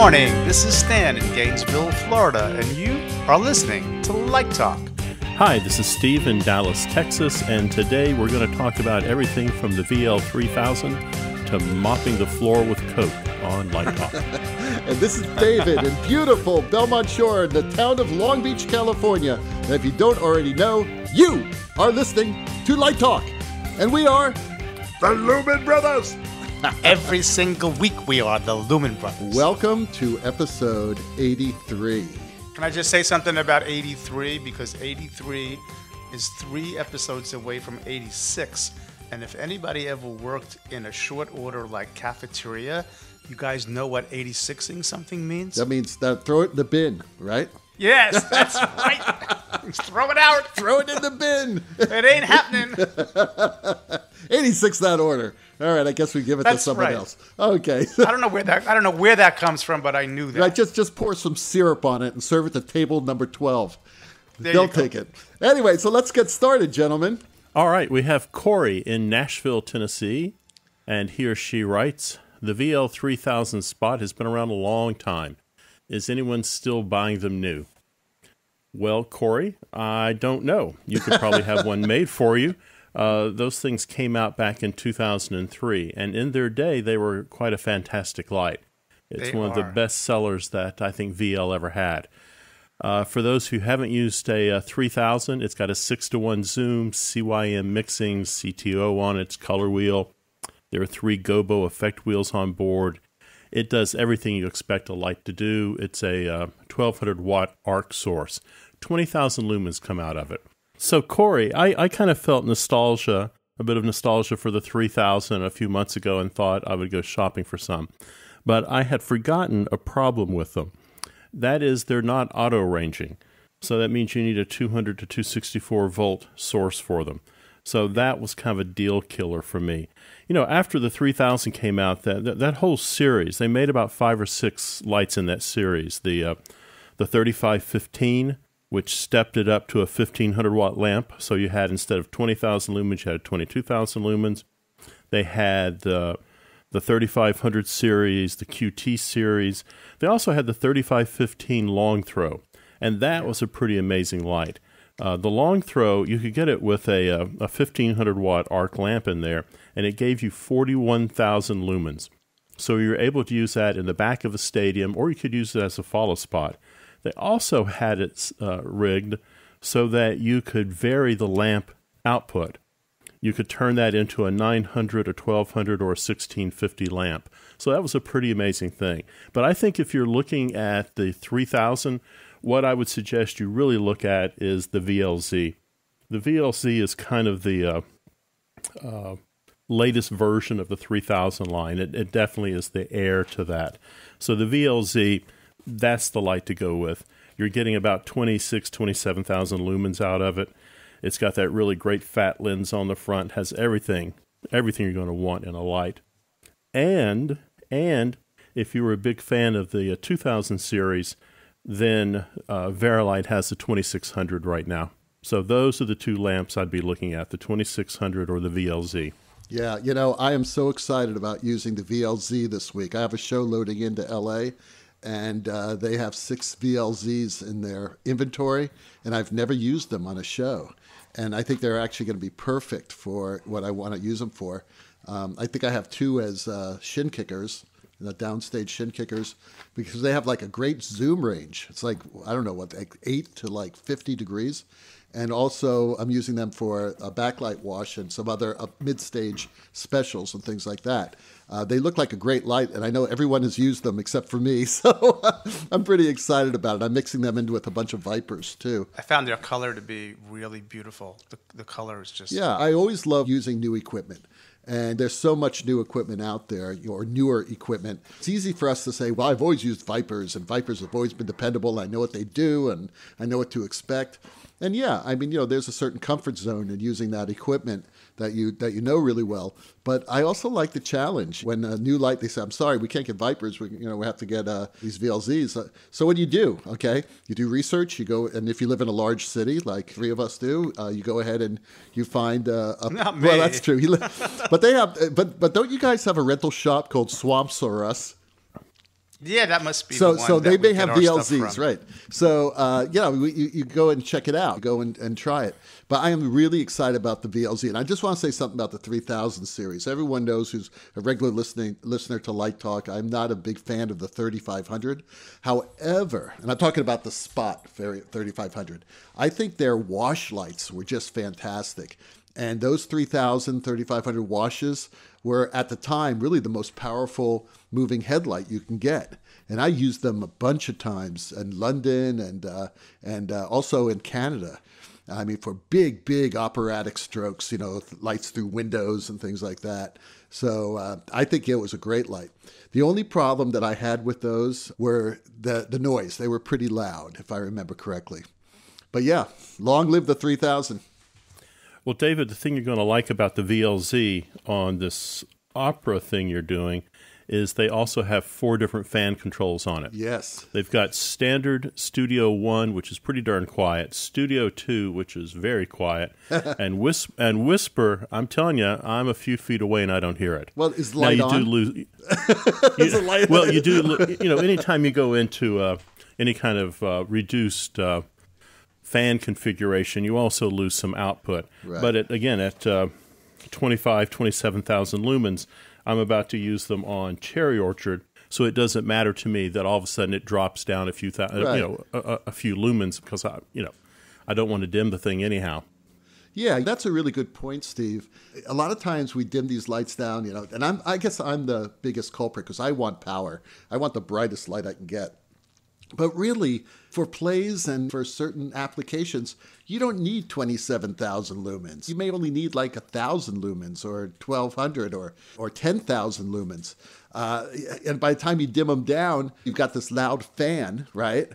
morning, this is Stan in Gainesville, Florida, and you are listening to Light Talk. Hi, this is Steve in Dallas, Texas, and today we're going to talk about everything from the VL3000 to mopping the floor with Coke on Light Talk. And this is David in beautiful Belmont Shore in the town of Long Beach, California. And if you don't already know, you are listening to Light Talk. And we are the Lumen Brothers. Every single week we are the Lumen Brothers. Welcome to episode 83. Can I just say something about 83? Because 83 is 3 episodes away from 86. And if anybody ever worked in a short order like cafeteria, you guys know what 86ing something means? That means throw it in the bin, right? Yes, that's right. Throw it out. Throw it in the bin. It ain't happening. 86 that order. All right, I guess we give it to someone else. Okay. I don't know where that comes from, but I knew that. Right, just pour some syrup on it and serve it to table number 12. They'll take it. Anyway, so let's get started, gentlemen. All right, we have Corey in Nashville, Tennessee, and he or she writes, the VL3000 spot has been around a long time. Is anyone still buying them new? Well, Corey, I don't know. You could probably have one made for you. Those things came out back in 2003, and in their day, they were quite a fantastic light. It's one of the best sellers that I think VL ever had. For those who haven't used a 3000, it's got a 6-to-1 zoom, CYM mixing, CTO on its color wheel. There are 3 gobo effect wheels on board. It does everything you expect a light to do. It's a 1200-watt arc source. 20,000 lumens come out of it. So, Corey, I kind of felt nostalgia, a bit of nostalgia for the 3000 a few months ago and thought I would go shopping for some. But I had forgotten a problem with them. That is, they're not auto-ranging. So that means you need a 200 to 264-volt source for them. So that was kind of a deal killer for me. You know, after the 3000 came out, that whole series, they made about 5 or 6 lights in that series. The 3515, which stepped it up to a 1500-watt lamp. So you had, instead of 20,000 lumens, you had 22,000 lumens. They had the 3500 series, the QT series. They also had the 3515 long throw, and that was a pretty amazing light. The long throw, you could get it with a 1500-watt arc lamp in there, and it gave you 41,000 lumens. So you're able to use that in the back of a stadium, or you could use it as a follow spot. They also had it rigged so that you could vary the lamp output. You could turn that into a 900, a 1200, or a 1650 lamp. So that was a pretty amazing thing. But I think if you're looking at the 3000, what I would suggest you really look at is the VLZ. The VLZ is kind of the latest version of the 3000 line. It definitely is the heir to that. So the VLZ, that's the light to go with. You're getting about 27,000 lumens out of it. It's got that really great fat lens on the front, has everything you're going to want in a light. And if you were a big fan of the 2000 series, then Verilight has the 2600 right now. So those are the 2 lamps I'd be looking at, the 2600 or the VLZ. Yeah, you know, I am so excited about using the VLZ this week. I have a show loading into LA, and they have 6 VLZs in their inventory, and I've never used them on a show. And I think they're actually going to be perfect for what I want to use them for. I think I have 2 as shin kickers, the downstage shin kickers, because they have like a great zoom range. It's like, I don't know what, like 8 to like 50 degrees. And also I'm using them for a backlight wash and some other mid-stage specials and things like that. They look like a great light, and I know everyone has used them except for me, so I'm pretty excited about it. I'm mixing them in with a bunch of Vipers, too. I found their color to be really beautiful. The color is just... Yeah, I always love using new equipment. And there's so much new equipment out there, or newer equipment. It's easy for us to say, well, I've always used Vipers, and Vipers have always been dependable. I know what they do, and I know what to expect. And yeah, I mean, you know, there's a certain comfort zone in using that equipment that you know really well. But I also like the challenge. When a new light, they say, I'm sorry, we can't get Vipers. We have to get these VLZs. So what do? Okay, you do research. You go, and if you live in a large city, like 3 of us do, you go ahead and you find Not me. Well, that's true. But they have, but don't you guys have a rental shop called Swamps or Us? Yeah, that must be So, the one so that they we may get have our stuff VLZs, from. right? So, you go and check it out. Go and try it. But I am really excited about the VLZ. And I just want to say something about the 3000 series. Everyone knows who's a regular listener to Light Talk, I'm not a big fan of the 3500. However, and I'm talking about the Spot 3500, I think their wash lights were just fantastic. And those 3500 washes were, at the time, really the most powerful moving headlight you can get. And I used them a bunch of times in London and also in Canada. I mean, for big operatic strokes, lights through windows and things like that. So I think it was a great light. The only problem that I had with those were the noise. They were pretty loud, if I remember correctly. But yeah, long live the 3000. Well, David, the thing you're going to like about the VLZ on this opera thing you're doing is they also have 4 different fan controls on it. Yes. They've got standard Studio 1, which is pretty darn quiet, Studio 2, which is very quiet, and Whisper, I'm telling you, I'm a few feet away and I don't hear it. Well, is the light now, you on? do lose. Is the light well, you do, anytime you go into any kind of reduced fan configuration, you also lose some output. Right. But at 27,000 lumens, I'm about to use them on Cherry Orchard, so it doesn't matter to me that all of a sudden it drops down a few a few lumens because I don't want to dim the thing anyhow. Yeah, that's a really good point, Steve. A lot of times we dim these lights down, and I guess I'm the biggest culprit because I want power. I want the brightest light I can get. But really, for plays and for certain applications, you don't need 27,000 lumens. You may only need like 1,000 lumens or 1,200 or 10,000 lumens. And by the time you dim them down, you've got this loud fan, right?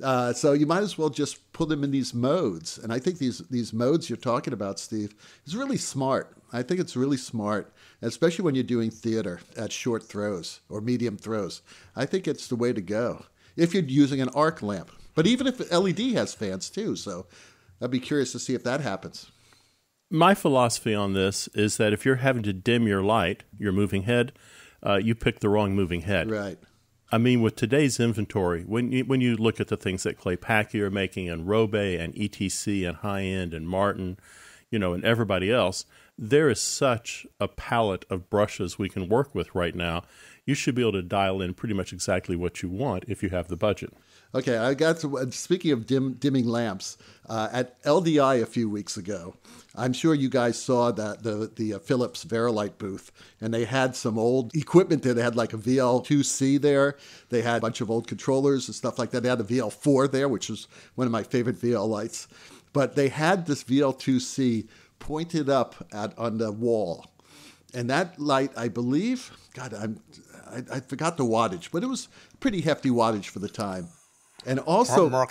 So you might as well just put them in these modes. And I think these modes you're talking about, Steve, is really smart. I think it's really smart, especially when you're doing theater at short throws or medium throws. I think it's the way to go if you're using an arc lamp. But even if LED has fans too, so I'd be curious to see if that happens. My philosophy on this is that if you're having to dim your light, your moving head, you pick the wrong moving head. Right. I mean, with today's inventory, when you look at the things that Clay Packey are making and Robe and ETC and High End and Martin, and everybody else, there is such a palette of brushes we can work with right now. You should be able to dial in pretty much exactly what you want if you have the budget. Okay, I got to, speaking of dimming lamps, at LDI a few weeks ago, I'm sure you guys saw that the Phillips Verilight booth, and they had some old equipment there. They had like a VL2C there. They had a bunch of old controllers and stuff like that. They had a VL4 there, which was one of my favorite VL lights. But they had this VL2C pointed up on the wall. And that light, I believe, God, I forgot the wattage, but it was pretty hefty wattage for the time. And also Mark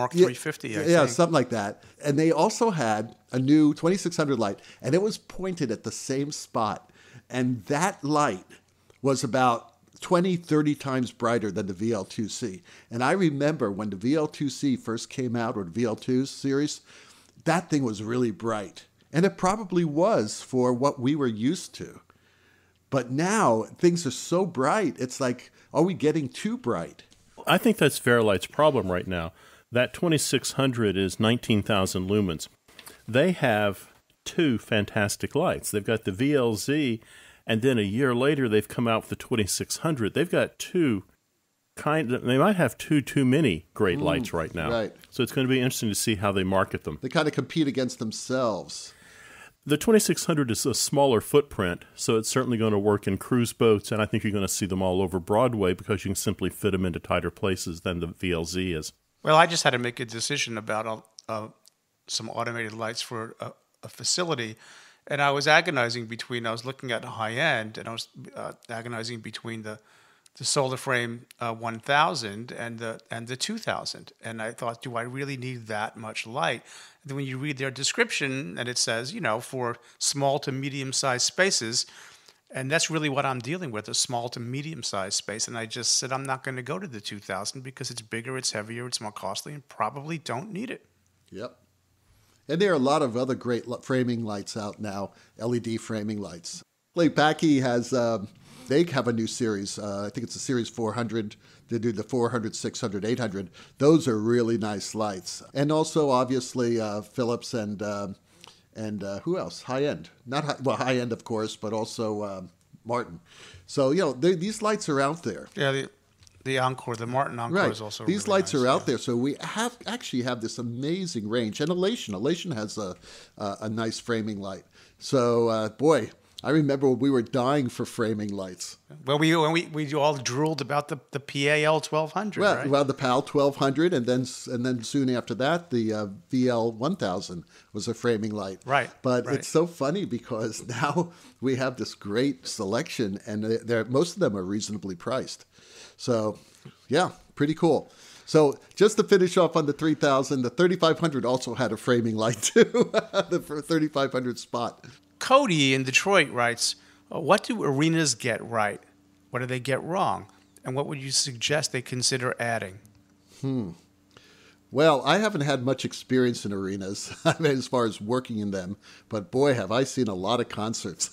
350, I yeah, think. something like that. And they also had a new 2600 light, and it was pointed at the same spot. And that light was about 20, 30 times brighter than the VL2C. And I remember when the VL2C first came out, or the VL2 series, that thing was really bright. And it probably was for what we were used to. But now things are so bright, it's like, are we getting too bright? I think that's Verilight's problem right now. That 2600 is 19,000 lumens. They have 2 fantastic lights. They've got the VLZ, and then a year later they've come out with the 2600. They've got they might have too many great lights right now. Right. So it's going to be interesting to see how they market them. They kind of compete against themselves. The 2600 is a smaller footprint, so it's certainly going to work in cruise boats, and I think you're going to see them all over Broadway because you can simply fit them into tighter places than the VLZ is. Well, I just had to make a decision about some automated lights for a facility, and I was agonizing between, I was looking at high end, and I was agonizing between the Solar Frame 1000 and the 2000. And I thought, do I really need that much light? And then when you read their description, and it says, for small to medium-sized spaces, and that's really what I'm dealing with, a small to medium-sized space. And I just said, I'm not going to go to the 2000 because it's bigger, it's heavier, it's more costly, and probably don't need it. Yep. And there are a lot of other great framing lights out now, LED framing lights. Clay Packey has They have a new series. I think it's a series 400. They do the 400, 600, 800. Those are really nice lights. And also, obviously, Phillips and who else? High end. High end, of course, but also Martin. So, these lights are out there. Yeah, the Encore, the Martin Encore is also These really lights nice, are out there, so we actually have this amazing range. And Elation has a nice framing light. So, boy, I remember when we were dying for framing lights. Well, we all drooled about the PAL 1200, right? Well, the PAL 1200, and then soon after that, the VL 1000 was a framing light. Right. But it's so funny because now we have this great selection, and most of them are reasonably priced. So, yeah, pretty cool. So just to finish off on the 3000, the 3500 also had a framing light too, the 3500 spot. Cody in Detroit writes, what do arenas get right? What do they get wrong? And what would you suggest they consider adding? Well, I haven't had much experience in arenas, as far as working in them, but boy, have I seen a lot of concerts.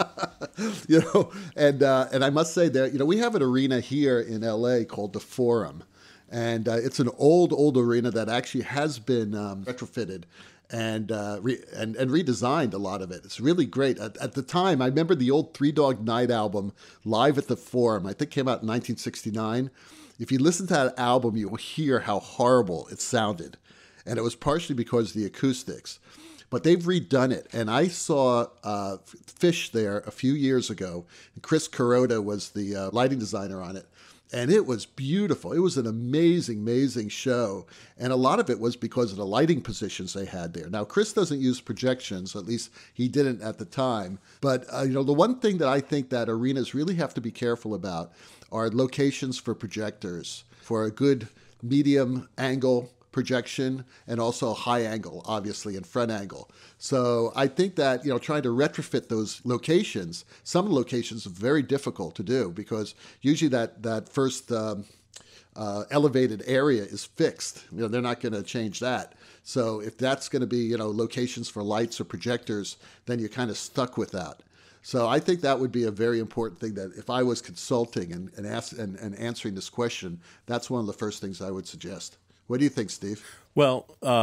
And I must say that, we have an arena here in LA called the Forum, and it's an old arena that actually has been retrofitted and redesigned a lot of it. It's really great. At the time, I remember the old Three Dog Night album, Live at the Forum, I think came out in 1969. If you listen to that album, you'll hear how horrible it sounded. And it was partially because of the acoustics. But they've redone it. And I saw Fish there a few years ago. Chris Kuroda was the lighting designer on it. And it was beautiful. It was an amazing, amazing show. And a lot of it was because of the lighting positions they had there. Now, Chris doesn't use projections, at least he didn't at the time. But, the one thing that I think that arenas really have to be careful about are locations for projectors, for a good medium angle projection and also high angle, obviously, and front angle. So I think that, trying to retrofit those locations, some locations are very difficult to do because usually that first elevated area is fixed. They're not going to change that. So if that's going to be, locations for lights or projectors, then you're kind of stuck with that. So I think that would be a very important thing that if I was consulting and answering this question, that's one of the first things I would suggest. What do you think, Steve? Well,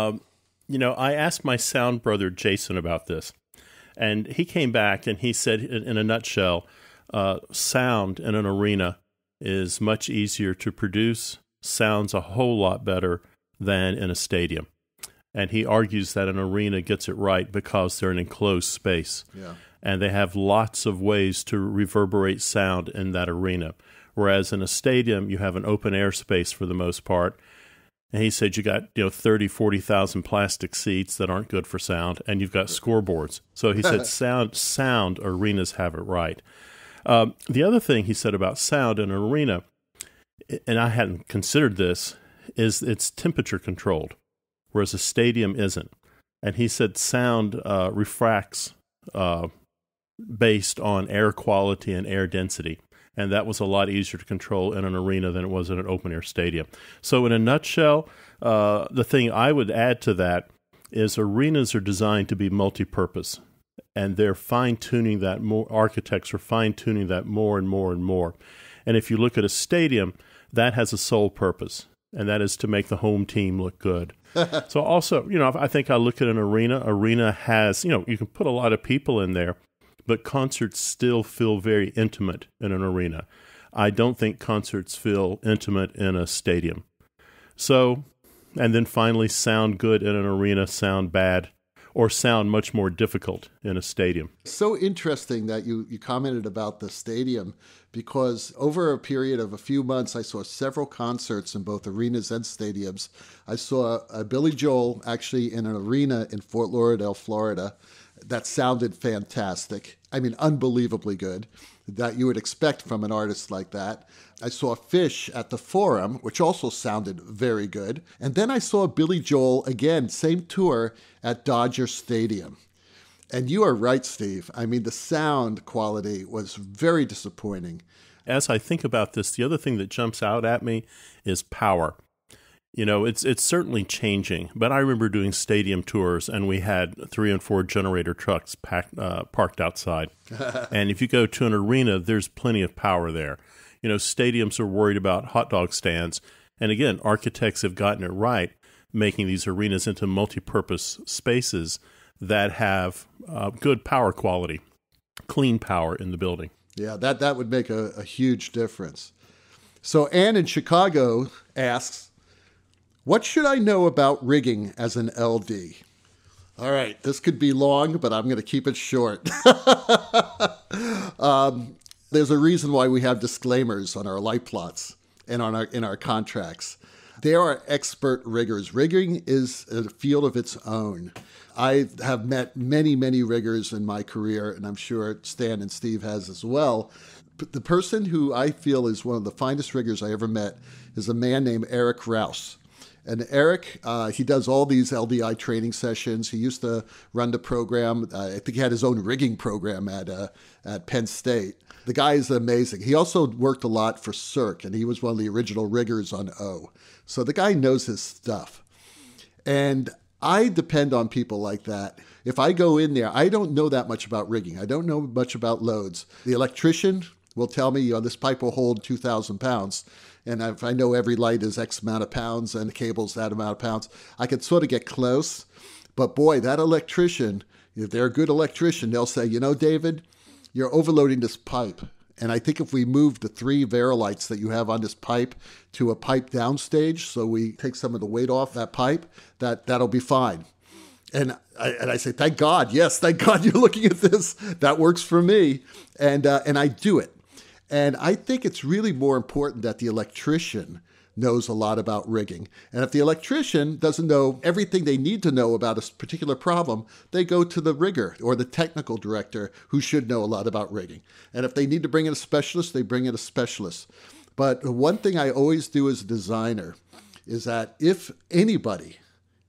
I asked my sound brother, Jason, about this, and he came back and he said, in a nutshell, sound in an arena is much easier to produce, sounds a whole lot better than in a stadium. And he argues that an arena gets it right because they're an enclosed space. Yeah. And they have lots of ways to reverberate sound in that arena. Whereas in a stadium, you have an open air space for the most part. And he said you got 30, 40,000 plastic seats that aren't good for sound, and you've got scoreboards. So he said sound arenas have it right. The other thing he said about sound in an arena, and I hadn't considered this, is it's temperature controlled, whereas a stadium isn't. And he said sound refracts based on air quality and air density. And that was a lot easier to control in an arena than it was in an open-air stadium. So in a nutshell, the thing I would add to that is arenas are designed to be multi-purpose. And they're fine-tuning that more. Architects are fine-tuning that more and more and more. And if you look at a stadium, that has a sole purpose, and that is to make the home team look good. So also, I think I look at an arena. Arena has, you can put a lot of people in there, but concerts still feel very intimate in an arena. I don't think concerts feel intimate in a stadium. So, and then finally, sound good in an arena, sound bad, or sound much more difficult in a stadium. So interesting that you commented about the stadium, because over a period of a few months, I saw several concerts in both arenas and stadiums. I saw Billy Joel actually in an arena in Fort Lauderdale, Florida, that sounded fantastic. I mean, unbelievably good, that you would expect from an artist like that. I saw Fish at the Forum, which also sounded very good. And then I saw Billy Joel, again, same tour, at Dodger Stadium. And you are right, Steve. I mean, the sound quality was very disappointing. As I think about this, the other thing that jumps out at me is power. It's certainly changing, but I remember doing stadium tours, and we had 3 and 4 generator trucks parked outside. And if you go to an arena, there's plenty of power there. Stadiums are worried about hot dog stands, and again, architects have gotten it right, making these arenas into multi-purpose spaces that have good power quality, clean power in the building. Yeah, that would make a huge difference. So Ann in Chicago asks, what should I know about rigging as an LD? All right, this could be long, but I'm going to keep it short. There's a reason why we have disclaimers on our light plots and in our contracts. There are expert riggers. Rigging is a field of its own. I have met many, many riggers in my career, and I'm sure Stan and Steve has as well. But the person who I feel is one of the finest riggers I ever met is a man named Eric Rouse. And Eric, he does all these LDI training sessions. He used to run the program. I think he had his own rigging program at Penn State. The guy is amazing. He also worked a lot for Cirque, and he was one of the original riggers on O. So the guy knows his stuff. And I depend on people like that. If I go in there, I don't know that much about rigging. I don't know much about loads. The electrician will tell me, this pipe will hold 2,000 pounds. And if I know every light is X amount of pounds and the cable's that amount of pounds, I can sort of get close. But boy, that electrician, if they're a good electrician, they'll say, David, you're overloading this pipe. And I think if we move the 3 Verilights that you have on this pipe to a pipe downstage, so we take some of the weight off that pipe, that'll be fine. And I say, thank God. Yes, thank God you're looking at this. That works for me. And I do it. And I think it's really more important that the electrician knows a lot about rigging. And if the electrician doesn't know everything they need to know about a particular problem, they go to the rigger or the technical director who should know a lot about rigging. And if they need to bring in a specialist, they bring in a specialist. But one thing I always do as a designer is that if anybody,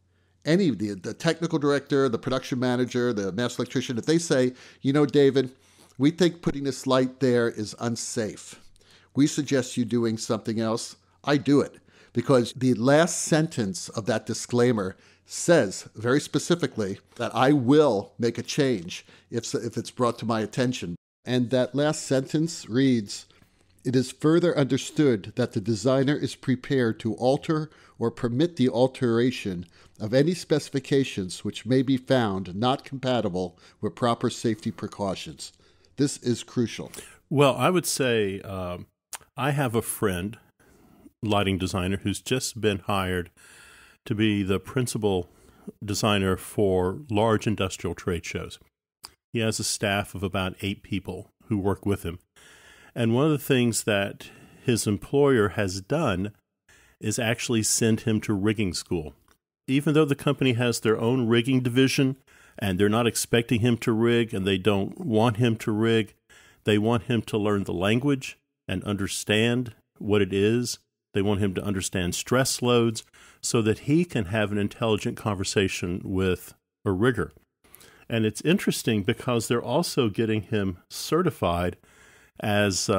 the technical director, the production manager, the master electrician, if they say, David, we think putting this light there is unsafe, we suggest you doing something else, I do it. Because the last sentence of that disclaimer says very specifically that I will make a change if it's brought to my attention. And that last sentence reads, it is further understood that the designer is prepared to alter or permit the alteration of any specifications which may be found not compatible with proper safety precautions. This is crucial. Well, I would say I have a friend, lighting designer, who's just been hired to be the principal designer for large industrial trade shows. He has a staff of about 8 people who work with him. And one of the things that his employer has done is actually send him to rigging school. Even though the company has their own rigging division, and they're not expecting him to rig, and they don't want him to rig, they want him to learn the language and understand what it is. They want him to understand stress loads so that he can have an intelligent conversation with a rigger. And it's interesting because they're also getting him certified as,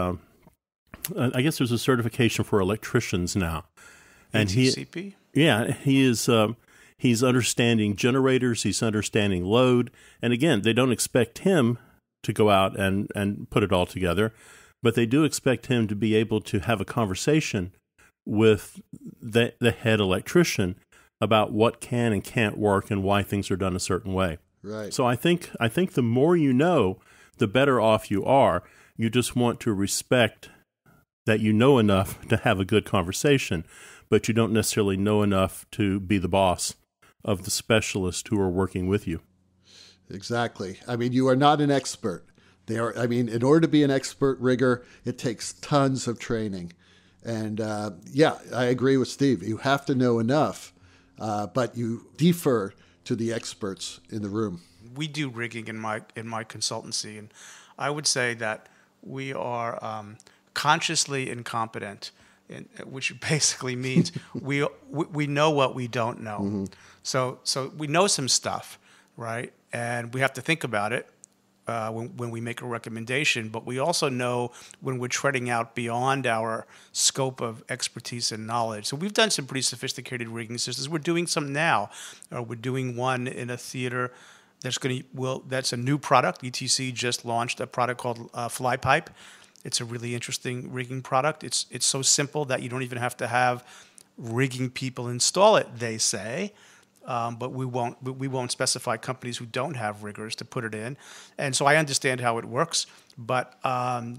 I guess there's a certification for electricians now. And ATCP? he is, he's understanding generators, he's understanding load. And again, they don't expect him to go out and put it all together, but they do expect him to be able to have a conversation with the head electrician about what can and can't work and why things are done a certain way. Right. So I think the more you know, the better off you are. You just want to respect that you know enough to have a good conversation, but you don't necessarily know enough to be the boss of the specialists who are working with you. Exactly. I mean, you are not an expert. In order to be an expert rigger, it takes tons of training. And I agree with Steve. You have to know enough, but you defer to the experts in the room. We do rigging in my consultancy, and I would say that we are consciously incompetent, which basically means we know what we don't know. Mm-hmm. So we know some stuff, right? And we have to think about it. when we make a recommendation, but we also know when we're treading out beyond our scope of expertise and knowledge. So we've done some pretty sophisticated rigging systems. We're doing some now. We're doing one in a theater that's a new product. ETC just launched a product called Flypipe. It's a really interesting rigging product. It's so simple that you don't even have to have rigging people install it, they say. But we won't specify companies who don't have riggers to put it in. And so I understand how it works, but I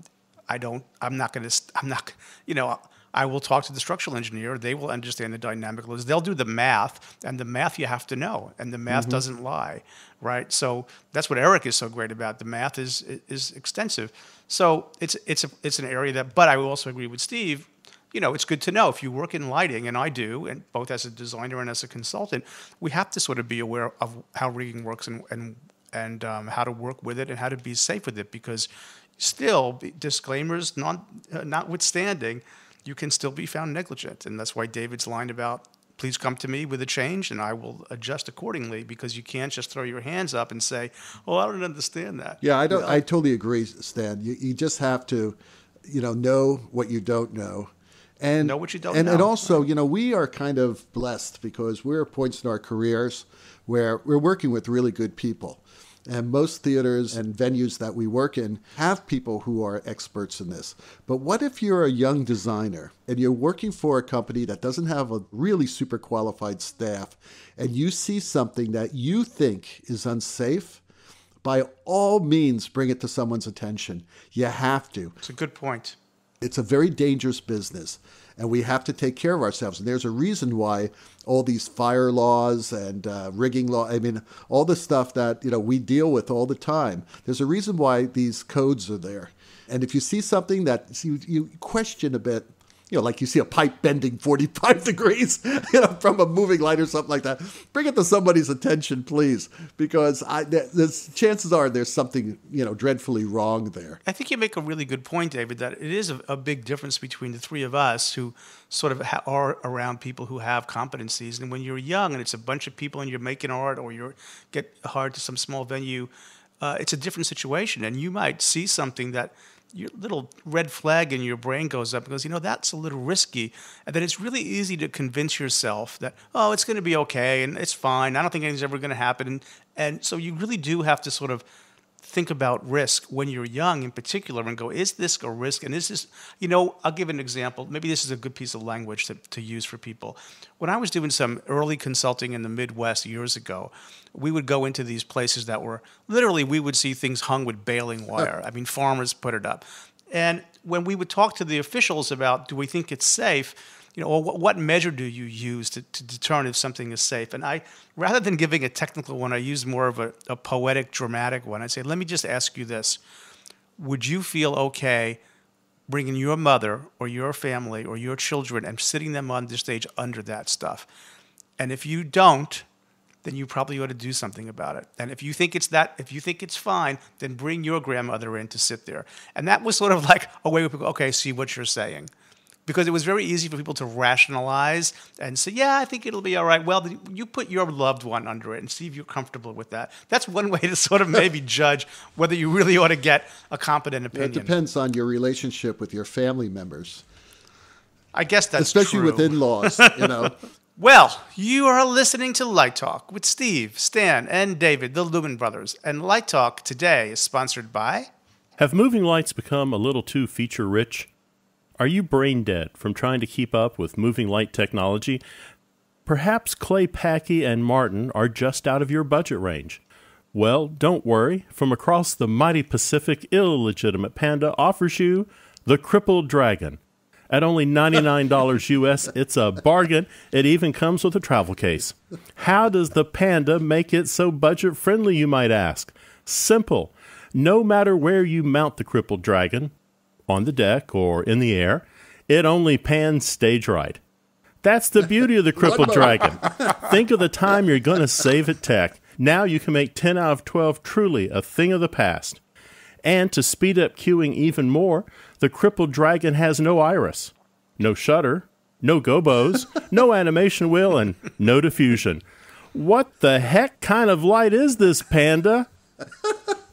will talk to the structural engineer. They will understand the dynamic loads. They'll do the math, and the math you have to know, and the math doesn't lie, right? So that's what Eric is so great about. The math is extensive. So it's an area that, but I will also agree with Steve. It's good to know if you work in lighting, and I do, and both as a designer and as a consultant, we have to sort of be aware of how rigging works and how to work with it and how to be safe with it, because still, disclaimers notwithstanding, you can still be found negligent. And that's why David's line about, please come to me with a change and I will adjust accordingly, because you can't just throw your hands up and say, oh, I don't understand that. Yeah, I totally agree, Stan. You just have to, know what you don't know. And know what you don't know. And also, we are kind of blessed because we're at points in our careers where we're working with really good people. And most theaters and venues that we work in have people who are experts in this. But what if you're a young designer and you're working for a company that doesn't have a really super qualified staff, and you see something that you think is unsafe? By all means, bring it to someone's attention. You have to. It's a good point. It's a very dangerous business, and we have to take care of ourselves. And there's a reason why all these fire laws and rigging law, all the stuff that we deal with all the time, there's a reason why these codes are there. And if you see something that you question a bit, like you see a pipe bending 45 degrees, from a moving light or something like that, bring it to somebody's attention, please, because chances are there's something, dreadfully wrong there. I think you make a really good point, David, that it is a big difference between the three of us who sort of are around people who have competencies. And when you're young and it's a bunch of people and you're making art or you get hired to some small venue, it's a different situation. And you might see something that your little red flag in your brain goes up and goes, that's a little risky. And then it's really easy to convince yourself that, oh, it's going to be okay and it's fine. I don't think anything's ever going to happen. And so you really do have to sort of think about risk when you're young in particular and go, is this a risk? And is this, I'll give an example. Maybe this is a good piece of language to use for people. When I was doing some early consulting in the Midwest years ago, we would go into these places that were literally, we would see things hung with baling wire. Farmers put it up. And when we would talk to the officials about, do we think it's safe? Or what measure do you use to determine if something is safe? And I, rather than giving a technical one, I use more of a poetic, dramatic one. I say, let me just ask you this. Would you feel okay bringing your mother or your family or your children and sitting them on the stage under that stuff? And if you don't, then you probably ought to do something about it. And if you think it's fine, then bring your grandmother in to sit there. And that was sort of like a way where people, okay, see what you're saying. Because it was very easy for people to rationalize and say, yeah, I think it'll be all right. Well, you put your loved one under it and see if you're comfortable with that. That's one way to sort of maybe judge whether you really ought to get a competent opinion. It depends on your relationship with your family members. I guess that's especially true. With in-laws, Well, you are listening to Light Talk with Steve, Stan, and David, the Lumen Brothers. And Light Talk today is sponsored by... Have moving lights become a little too feature-rich? Are you brain dead from trying to keep up with moving light technology? Perhaps Clay Packey and Martin are just out of your budget range. Well, don't worry. From across the mighty Pacific, illegitimate Panda offers you the Crippled Dragon. At only $99 US, it's a bargain. It even comes with a travel case. How does the Panda make it so budget-friendly, you might ask? Simple. No matter where you mount the Crippled Dragon, on the deck or in the air, it only pans stage right. That's the beauty of the Crippled Dragon. Think of the time you're going to save at tech. Now you can make 10 out of 12 truly a thing of the past. And to speed up queuing even more, the Crippled Dragon has no iris, no shutter, no gobos, no animation wheel, and no diffusion. What the heck kind of light is this, Panda?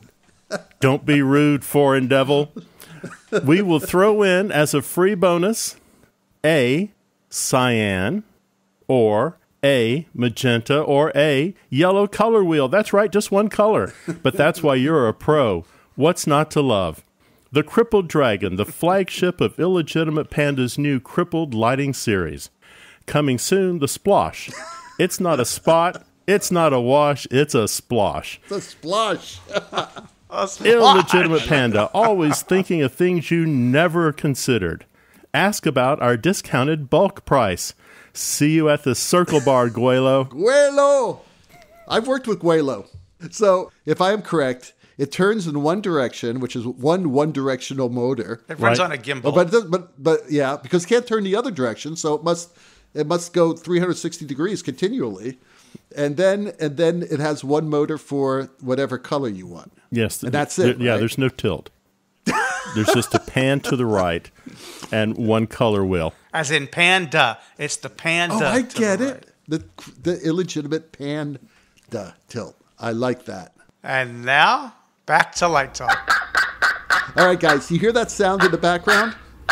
Don't be rude, foreign devil. We will throw in as a free bonus A, cyan, or A, magenta, or A, yellow color wheel. That's right, just one color. But that's why you're a pro. What's not to love? The Crippled Dragon, the flagship of Illegitimate Panda's new Crippled lighting series. Coming soon, the Splosh. It's not a spot, it's not a wash, it's a splosh. It's a splosh. Illegitimate Panda, always thinking of things you never considered. Ask about our discounted bulk price. See you at the Circle Bar, Guello. Guello! I've worked with Guello. So, if I am correct, it turns in one direction, which is one-directional motor. It runs Right. on a gimbal. But yeah, because it can't turn the other direction, so it must go 360 degrees continually. And then it has one motor for whatever color you want. Yes. And that's it, Yeah, right? there's no tilt. There's just a pan to the right and one color wheel. As in panda. It's the panda. Oh, I to get the it. The illegitimate panda tilt. I like that. Right. And now, back to Light Talk. All right, guys, you hear that sound in the background?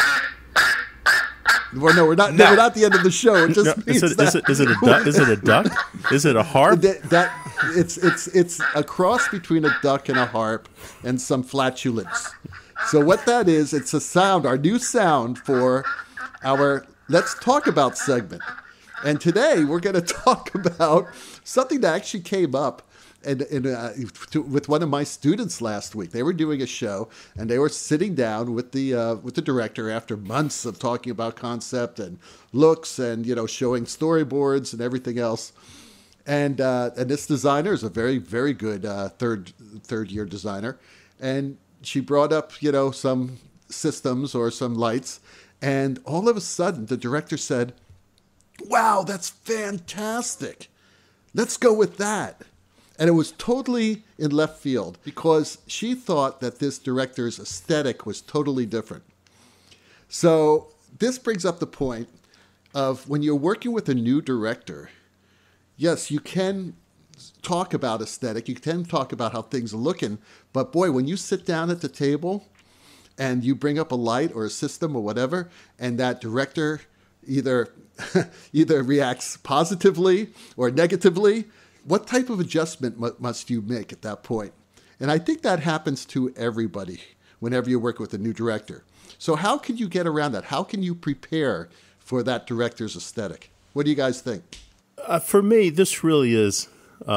Well, no, we're not. No, we're not at the end of the show. It just means Is it a duck? Is it a duck? Is it a harp? It's a cross between a duck and a harp and some flatulence. So what that is, it's a sound, our new sound for our Let's Talk About segment. And today we're going to talk about something that actually came up with one of my students last week. They were doing a show, and they were sitting down with the director after months of talking about concept and looks and showing storyboards and everything else. And this designer is a very, very good third year designer, and she brought up some systems or some lights, and all of a sudden the director said, "Wow, that's fantastic! Let's go with that." And it was totally in left field because she thought that this director's aesthetic was totally different. So this brings up the point of when you're working with a new director, yes, you can talk about aesthetic, you can talk about how things are looking, but boy, when you sit down at the table and you bring up a light or a system or whatever, and that director either reacts positively or negatively, what type of adjustment must you make at that point? And I think that happens to everybody whenever you work with a new director. So how can you get around that? How can you prepare for that director's aesthetic? What do you guys think? For me, this really is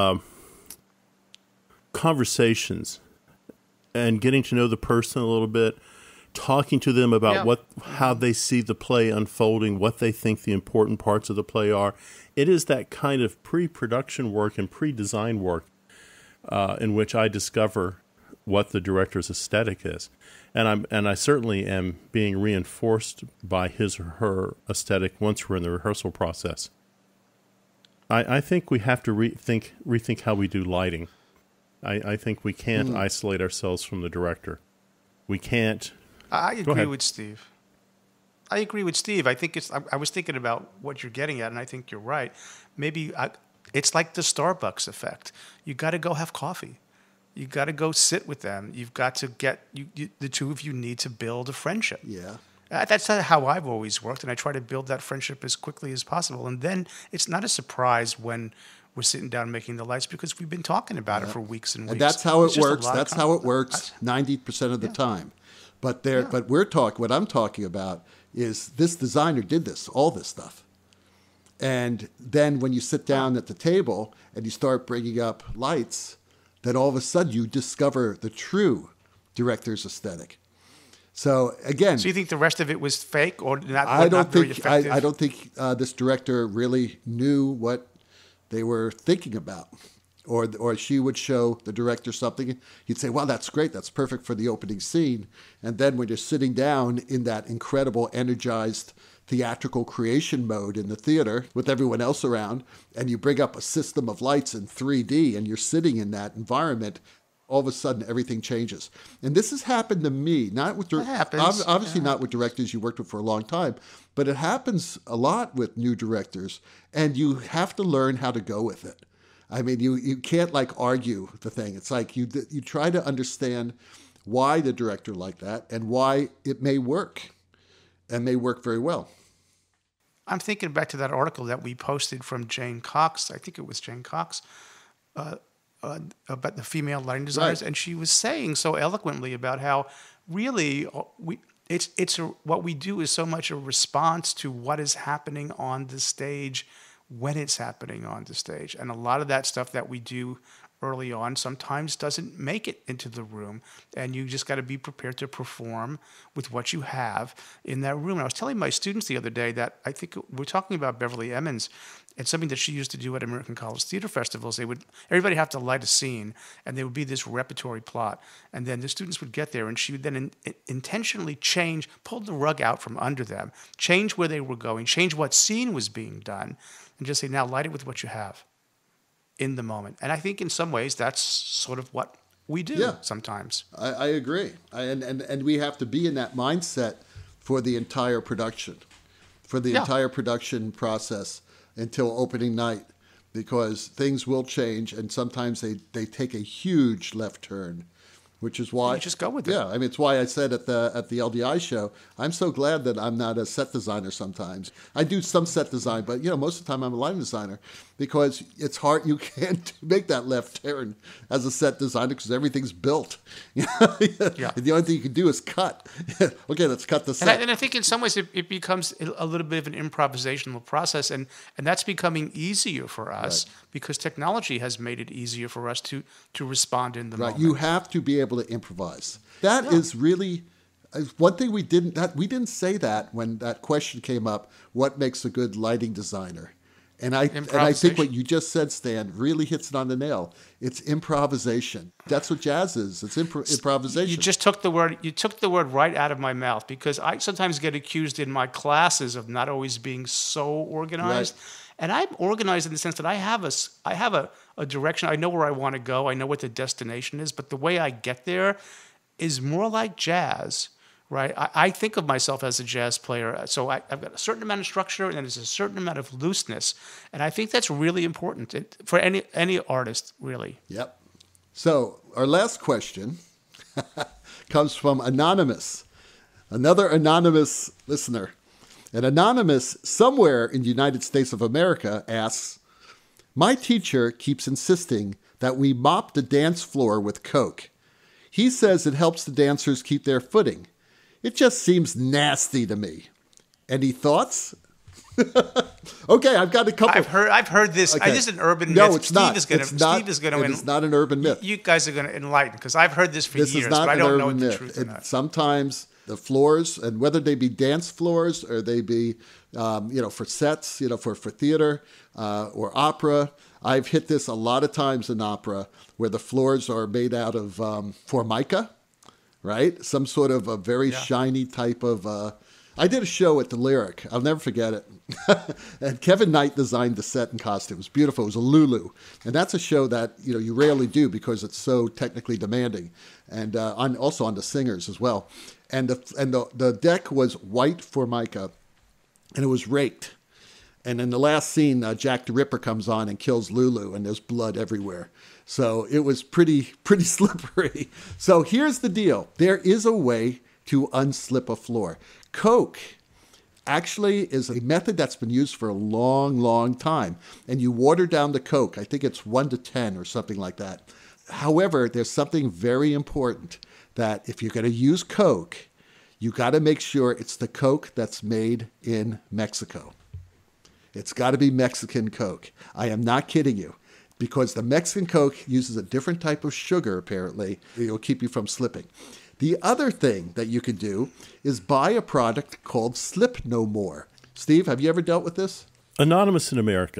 conversations and getting to know the person a little bit, talking to them about how they see the play unfolding, what they think the important parts of the play are. It is that kind of pre-production work and pre-design work in which I discover what the director's aesthetic is. And I certainly am being reinforced by his or her aesthetic once we're in the rehearsal process. I think we have to rethink how we do lighting. I think we can't isolate ourselves from the director. We can't. I agree with Steve. I think I was thinking about what you're getting at, and I think you're right. Maybe it's like the Starbucks effect. You got to go have coffee. You got to go sit with them. You've got to the two of you need to build a friendship. Yeah. That's how I've always worked, and I try to build that friendship as quickly as possible. And then it's not a surprise when we're sitting down making the lights because we've been talking about it for weeks and weeks. And that's how it works. That's how it works 90% of the time. But what I'm talking about is this designer did all this stuff. And then when you sit down at the table and you start bringing up lights, then all of a sudden you discover the true director's aesthetic. So again, so you think the rest of it was fake or not? I don't very think effective? I don't think this director really knew what they were thinking about. Or she would show the director something. He'd say, "Wow, that's great. That's perfect for the opening scene." And then when you're sitting down in that incredible, energized theatrical creation mode in the theater with everyone else around, and you bring up a system of lights in 3D, and you're sitting in that environment, all of a sudden everything changes. And this has happened to me, not with obviously not with directors you worked with for a long time, but it happens a lot with new directors, and you have to learn how to go with it. I mean, you can't like argue the thing. It's like you try to understand why the director liked that and why it may work and may work very well. I'm thinking back to that article that we posted from Jane Cox. I think it was Jane Cox about the female lighting designers, Right. and she was saying so eloquently about how really what we do is so much a response to what is happening on the stage when it's happening on the stage, and a lot of that stuff that we do early on sometimes doesn't make it into the room, and you just got to be prepared to perform with what you have in that room. And I was telling my students the other day that I think we're talking about Beverly Emmons and something that she used to do at American College Theater Festivals. Everybody have to light a scene, and there would be this repertory plot, and then the students would get there, and she would then intentionally pull the rug out from under them, change where they were going, change what scene was being done, and just say, now light it with what you have in the moment. And I think in some ways that's sort of what we do sometimes. I agree. And we have to be in that mindset for the entire production, entire production process until opening night, because things will change and sometimes they take a huge left turn, which is why you just go with it. Yeah, I mean, it's why I said at the LDI show, I'm so glad that I'm not a set designer sometimes. I do some set design, but most of the time I'm a lighting designer, because it's hard. You can't make that left turn as a set designer because everything's built. Yeah. The only thing you can do is cut. Okay, let's cut the set. And I think in some ways it becomes a little bit of an improvisational process, and that's becoming easier for us because technology has made it easier for us to respond in the moment. You have to be able to improvise. That is really one thing we didn't say that when that question came up. What makes a good lighting designer? And I think what you just said, Stan, really hits it on the nail. It's improvisation. That's what jazz is. It's improvisation. You just took the word right out of my mouth, because I sometimes get accused in my classes of not always being so organized. Right. And I'm organized in the sense that I have a direction. I know where I want to go. I know what the destination is. But the way I get there is more like jazz. Right, I think of myself as a jazz player, so I've got a certain amount of structure and there's a certain amount of looseness, and I think that's really important for any artist, really. Yep. So our last question comes from Anonymous, another anonymous listener. And Anonymous, somewhere in the United States of America, asks, "My teacher keeps insisting that we mop the dance floor with Coke. He says it helps the dancers keep their footing. It just seems nasty to me. Any thoughts?" Okay, I've got a couple. I've heard this. Okay. This is an urban myth. No, it's not. Steve is going to. It's not an urban myth. You guys are going to enlighten, because I've heard this for years, but I don't know the truth or not. Sometimes the floors, and whether they be dance floors or they be, for sets, for theater or opera. I've hit this a lot of times in opera, where the floors are made out of formica. Right? Some sort of a very shiny type of... I did a show at the Lyric. I'll never forget it. And Kevin Knight designed the set and costume. It was beautiful. It was a Lulu. And that's a show that you rarely do because it's so technically demanding. And also on the singers as well. And the deck was white formica, and it was raked. And in the last scene, Jack the Ripper comes on and kills Lulu, and there's blood everywhere. So it was pretty slippery. So here's the deal. There is a way to unslip a floor. Coke actually is a method that's been used for a long, long time. And you water down the Coke. I think it's 1 to 10 or something like that. However, there's something very important, that if you're going to use Coke, you got to make sure it's the Coke that's made in Mexico. It's got to be Mexican Coke. I am not kidding you. Because the Mexican Coke uses a different type of sugar, apparently. It'll keep you from slipping. The other thing that you can do is buy a product called Slip No More. Steve, have you ever dealt with this? Anonymous in America.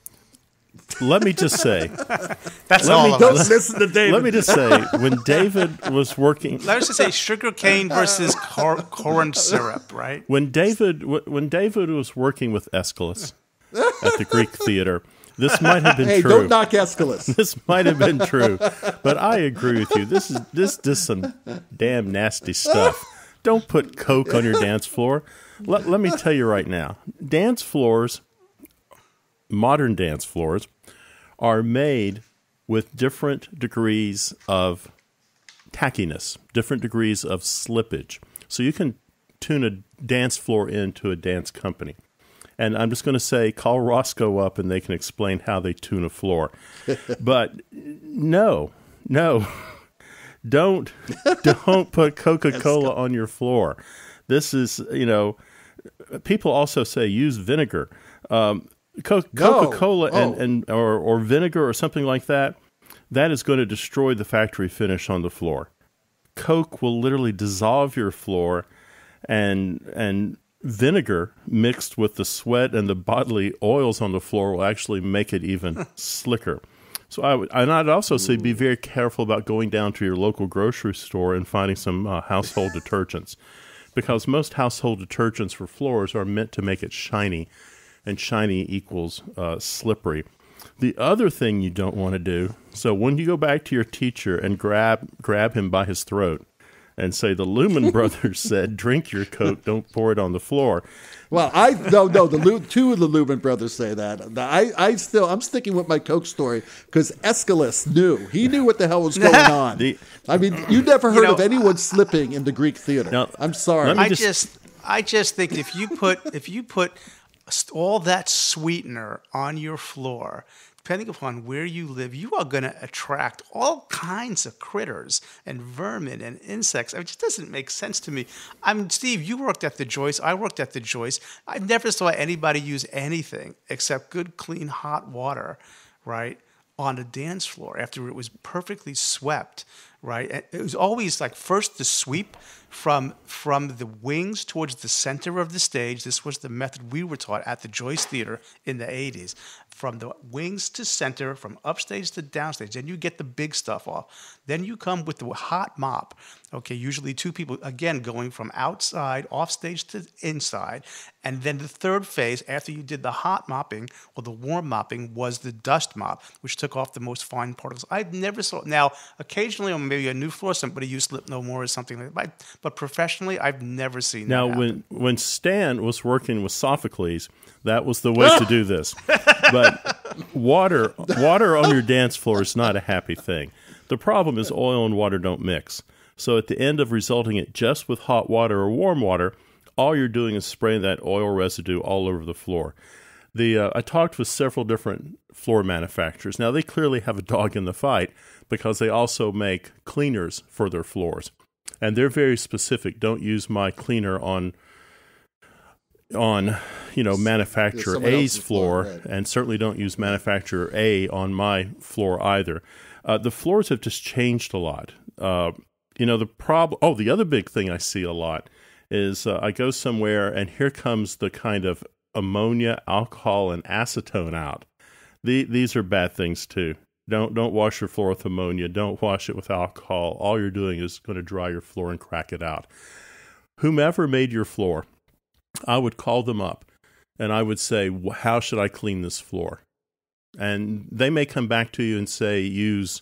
Let me just say. That's all of us. Don't listen to David. Let me just say, when David was working... Let's just say sugar cane versus corn syrup, right? When David was working with Aesculus at the Greek theater... This might have been true. Hey, don't knock Aesculus. This might have been true, but I agree with you. This is some damn nasty stuff. Don't put Coke on your dance floor. Let me tell you right now, dance floors, modern dance floors, are made with different degrees of tackiness, different degrees of slippage. So you can tune a dance floor into a dance company. And I'm just going to say, call Roscoe up and they can explain how they tune a floor. But no, don't put Coca-Cola on your floor. This is, people also say use vinegar. Coca-Cola or vinegar or something like that, that is going to destroy the factory finish on the floor. Coke will literally dissolve your floor, and vinegar mixed with the sweat and the bodily oils on the floor will actually make it even slicker. So I'd also say be very careful about going down to your local grocery store and finding some household detergents, because most household detergents for floors are meant to make it shiny, and shiny equals slippery. The other thing you don't want to do, so when you go back to your teacher and grab him by his throat and say, the Lumen Brothers said, drink your Coke, don't pour it on the floor. Well, two of the Lumen Brothers say that. I'm sticking with my Coke story because Aesculus knew. He knew what the hell was going on. You never heard of anyone slipping in the Greek theater. Now, I'm sorry. I just think if you put all that sweetener on your floor, depending upon where you live, you are going to attract all kinds of critters and vermin and insects. It just doesn't make sense to me. Steve, you worked at the Joyce. I worked at the Joyce. I never saw anybody use anything except good, clean, hot water, right, on a dance floor after it was perfectly swept, right? It was always like first the sweep from the wings towards the center of the stage. This was the method we were taught at the Joyce Theater in the 80s. From the wings to center, from upstage to downstage. Then you get the big stuff off. Then you come with the hot mop. Okay, usually two people, again, going from outside, off stage to inside. And then the third phase, after you did the hot mopping or the warm mopping, was the dust mop, which took off the most fine particles. I never saw. Now, occasionally on maybe a new floor, somebody used Slip No More or something like that. But professionally, I've never seen that happen. When Stan was working with Sophocles, that was the way to do this. But water on your dance floor is not a happy thing. The problem is oil and water don't mix. So at the end of resulting it just with hot water or warm water, all you're doing is spraying that oil residue all over the floor. I talked with several different floor manufacturers. Now, they clearly have a dog in the fight because they also make cleaners for their floors. And they're very specific. Don't use my cleaner on manufacturer A's floor, right. And certainly don't use manufacturer A on my floor either. The floors have just changed a lot. The other big thing I see a lot is I go somewhere and here comes the kind of ammonia, alcohol, and acetone out. These are bad things too. Don't wash your floor with ammonia. Don't wash it with alcohol. All you're doing is going to dry your floor and crack it out. Whomever made your floor, I would call them up and I would say, how should I clean this floor? And they may come back to you and say, use,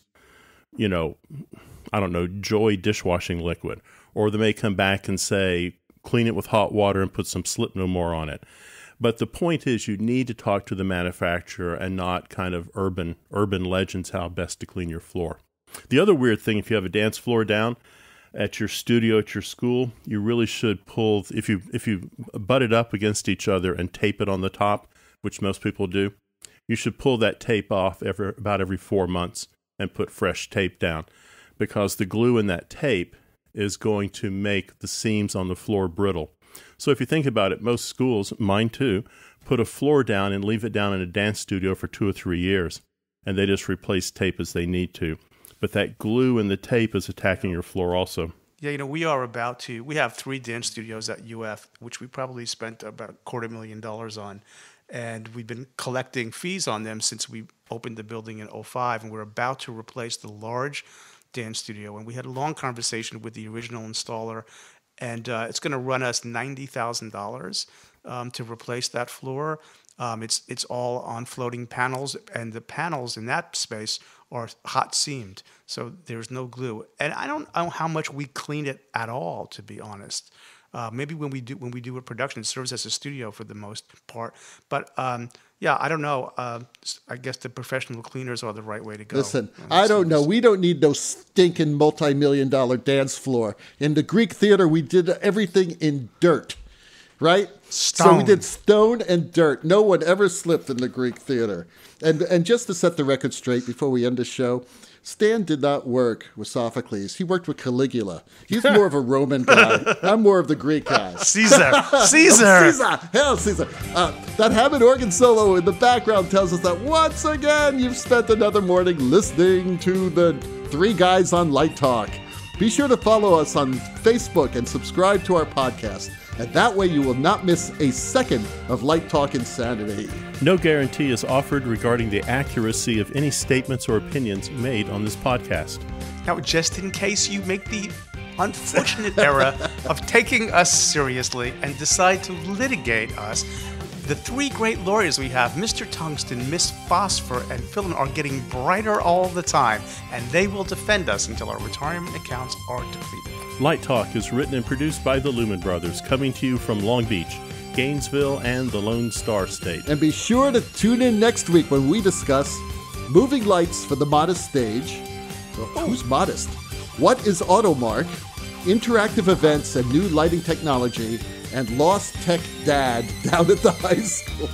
Joy dishwashing liquid. Or they may come back and say, clean it with hot water and put some Slip No More on it. But the point is you need to talk to the manufacturer and not kind of urban legends how best to clean your floor. The other weird thing, if you have a dance floor down at your studio, at your school, you really should pull, if you butt it up against each other and tape it on the top, which most people do, you should pull that tape off about every 4 months and put fresh tape down, because the glue in that tape is going to make the seams on the floor brittle. So if you think about it, most schools, mine too, put a floor down and leave it down in a dance studio for 2 or 3 years, and they just replace tape as they need to. But that glue in the tape is attacking your floor also. Yeah, we have 3 dance studios at UF, which we probably spent about $250,000 on. And we've been collecting fees on them since we opened the building in 2005, and we're about to replace the large dance studio. And we had a long conversation with the original installer, and it's going to run us $90,000 to replace that floor. It's all on floating panels, and the panels in that space are hot seamed, so there's no glue. And I don't know how much we clean it at all, to be honest. Maybe when we do a production, it serves as a studio for the most part. But yeah, I don't know. I guess the professional cleaners are the right way to go. Listen, I don't know. We don't need no stinking multi-million-dollar dance floor. In the Greek theater, we did everything in dirt, right? Stone. So we did stone and dirt. No one ever slipped in the Greek theater. And just to set the record straight before we end the show, Stan did not work with Sophocles. He worked with Caligula. He's more of a Roman guy. I'm more of the Greek guy. Caesar. Hell, Caesar. That Hammond organ solo in the background tells us that once again you've spent another morning listening to the three guys on Light Talk. Be sure to follow us on Facebook and subscribe to our podcast. And that way you will not miss a second of Light Talk insanity. No guarantee is offered regarding the accuracy of any statements or opinions made on this podcast. Now, just in case you make the unfortunate error of taking us seriously and decide to litigate us, the three great lawyers we have, Mr. Tungsten, Miss Phosphor, and Philin, are getting brighter all the time, and they will defend us until our retirement accounts are depleted. Light Talk is written and produced by the Lumen Brothers, coming to you from Long Beach, Gainesville, and the Lone Star State. And be sure to tune in next week when we discuss moving lights for the modest stage. Well, who's modest? What is Automark? Interactive events and new lighting technology, and Lost Tech Dad down at the high school.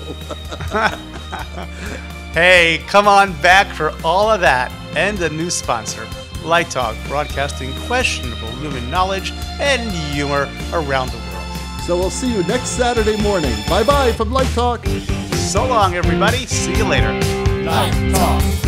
Hey, come on back for all of that and a new sponsor, Light Talk, broadcasting questionable Lumen knowledge and humor around the world. So we'll see you next Saturday morning. Bye-bye from Light Talk. So long, everybody. See you later. Light Talk.